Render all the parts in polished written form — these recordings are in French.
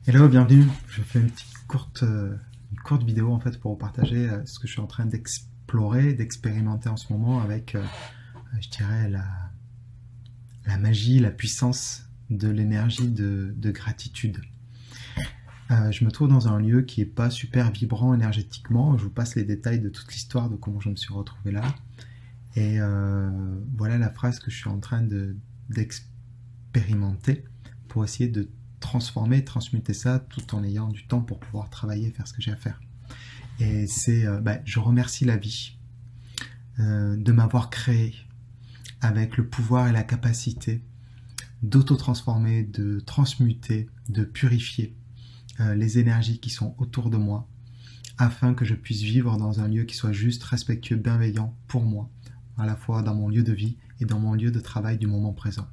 Hello, bienvenue. Je fais une courte vidéo en fait pour vous partager ce que je suis en train d'explorer, d'expérimenter en ce moment avec, je dirais, la magie, la puissance de l'énergie de gratitude. Je me trouve dans un lieu qui est pas super vibrant énergétiquement. Je vous passe les détails de toute l'histoire de comment je me suis retrouvé là. Et voilà la phrase que je suis en train d'expérimenter pour essayer de transformer, transmuter ça tout en ayant du temps pour pouvoir travailler et faire ce que j'ai à faire. Et c'est, je remercie la vie de m'avoir créé avec le pouvoir et la capacité d'auto-transformer, de transmuter, de purifier les énergies qui sont autour de moi afin que je puisse vivre dans un lieu qui soit juste, respectueux, bienveillant pour moi, à la fois dans mon lieu de vie et dans mon lieu de travail du moment présent.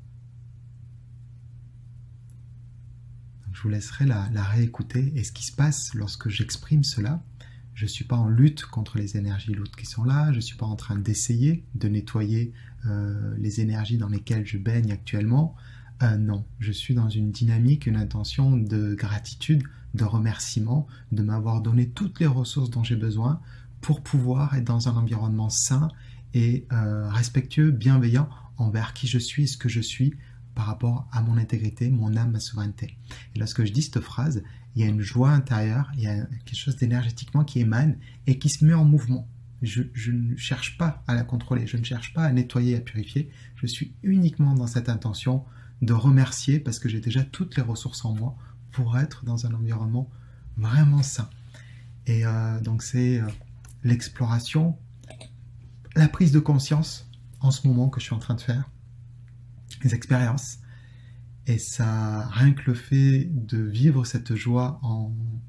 Je vous laisserai la réécouter. Et ce qui se passe lorsque j'exprime cela, je ne suis pas en lutte contre les énergies lourdes qui sont là, je ne suis pas en train d'essayer de nettoyer les énergies dans lesquelles je baigne actuellement. Non, je suis dans une dynamique, une intention de gratitude, de remerciement, de m'avoir donné toutes les ressources dont j'ai besoin pour pouvoir être dans un environnement sain et respectueux, bienveillant envers qui je suis et ce que je suis, par rapport à mon intégrité, mon âme, ma souveraineté. Et lorsque je dis cette phrase, il y a une joie intérieure, il y a quelque chose d'énergétiquement qui émane et qui se met en mouvement. Je ne cherche pas à la contrôler, je ne cherche pas à nettoyer, à purifier, je suis uniquement dans cette intention de remercier parce que j'ai déjà toutes les ressources en moi pour être dans un environnement vraiment sain. Et donc c'est l'exploration, la prise de conscience en ce moment que je suis en train de faire, les expériences. Et ça, rien que le fait de vivre cette joie en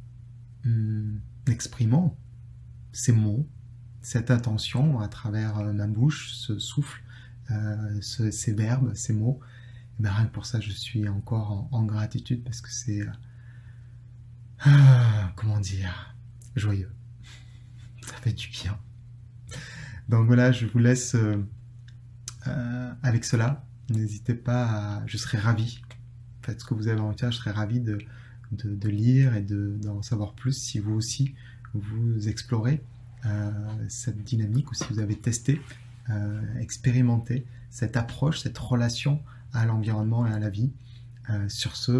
exprimant ces mots, cette intention à travers ma bouche, ce souffle, ces verbes, ces mots, et bien rien que pour ça, je suis encore en gratitude parce que c'est, comment dire, joyeux. Ça fait du bien. Donc voilà, je vous laisse avec cela. N'hésitez pas je serai ravi. Faites ce que vous avez envie de faire, je serais ravi de lire et d'en savoir plus si vous aussi vous explorez cette dynamique ou si vous avez testé, expérimenté cette approche, cette relation à l'environnement et à la vie. Sur ce,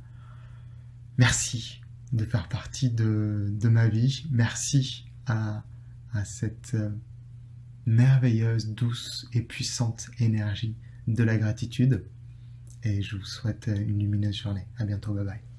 merci de faire partie de ma vie. Merci à cette merveilleuse, douce et puissante énergie de la gratitude. Et je vous souhaite une lumineuse journée. À bientôt, bye bye.